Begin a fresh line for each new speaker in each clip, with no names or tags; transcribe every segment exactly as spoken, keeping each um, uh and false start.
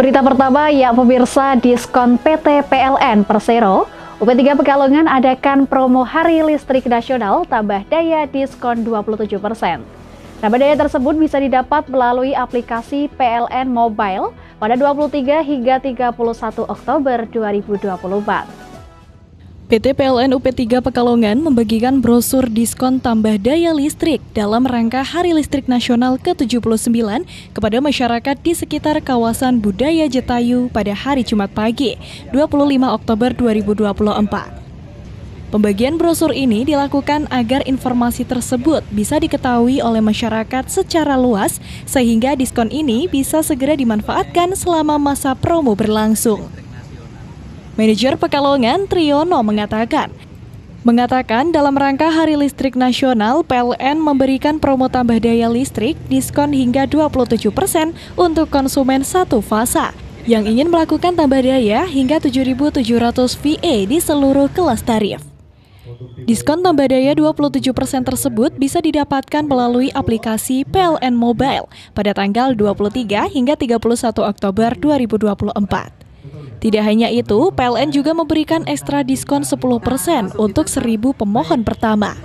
Berita pertama, ya pemirsa, diskon P T P L N Persero, U P tiga Pekalongan adakan promo Hari Listrik Nasional tambah daya diskon dua puluh tujuh persen. Tambah daya tersebut bisa didapat melalui aplikasi P L N Mobile pada dua puluh tiga hingga tiga puluh satu Oktober dua ribu dua puluh empat.
P T P L N U P tiga Pekalongan membagikan brosur diskon tambah daya listrik dalam rangka Hari Listrik Nasional ke tujuh puluh sembilan kepada masyarakat di sekitar kawasan Budaya Jetayu pada hari Jumat pagi, dua puluh lima Oktober dua ribu dua puluh empat. Pembagian brosur ini dilakukan agar informasi tersebut bisa diketahui oleh masyarakat secara luas sehingga diskon ini bisa segera dimanfaatkan selama masa promo berlangsung. Manajer Pekalongan Triyono mengatakan, mengatakan dalam rangka Hari Listrik Nasional, P L N memberikan promo tambah daya listrik diskon hingga dua puluh tujuh persen untuk konsumen satu fasa yang ingin melakukan tambah daya hingga tujuh ribu tujuh ratus V A di seluruh kelas tarif. Diskon tambah daya dua puluh tujuh persen tersebut bisa didapatkan melalui aplikasi P L N Mobile pada tanggal dua puluh tiga hingga tiga puluh satu Oktober dua ribu dua puluh empat. Tidak hanya itu, P L N juga memberikan ekstra diskon sepuluh persen untuk seribu pemohon pertama.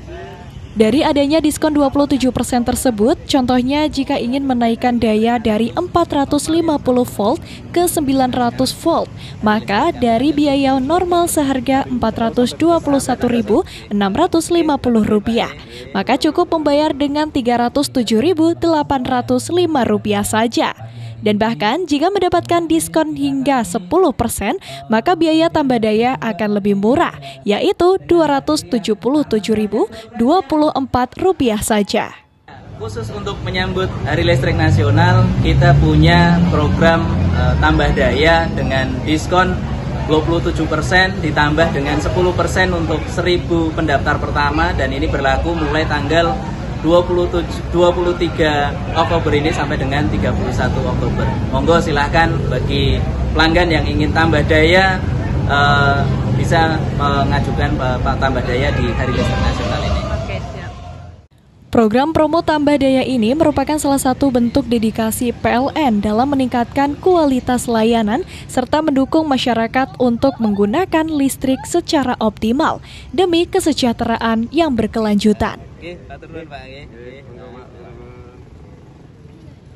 Dari adanya diskon dua puluh tujuh persen tersebut, contohnya jika ingin menaikkan daya dari empat ratus lima puluh volt ke sembilan ratus volt, maka dari biaya normal seharga empat ratus dua puluh satu ribu enam ratus lima puluh rupiah, maka cukup membayar dengan tiga ratus tujuh ribu delapan ratus lima rupiah saja. Dan bahkan jika mendapatkan diskon hingga sepuluh persen, maka biaya tambah daya akan lebih murah, yaitu dua ratus tujuh puluh tujuh ribu dua puluh empat rupiah saja.
Khusus untuk menyambut Hari Listrik Nasional, kita punya program e, tambah daya dengan diskon dua puluh tujuh persen ditambah dengan sepuluh persen untuk seribu pendaftar pertama, dan ini berlaku mulai tanggal dua puluh tiga Oktober ini sampai dengan tiga puluh satu Oktober. Monggo silahkan bagi pelanggan yang ingin tambah daya uh, bisa mengajukan uh, tambah daya di Hari Listrik Nasional ini.
Oke, siap.
Program promo tambah daya ini merupakan salah satu bentuk dedikasi P L N dalam meningkatkan kualitas layanan serta mendukung masyarakat untuk menggunakan listrik secara optimal demi kesejahteraan yang berkelanjutan.
Oke, atur nuhun, Pak.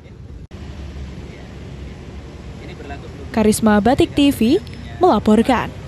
Karisma Batik T V melaporkan.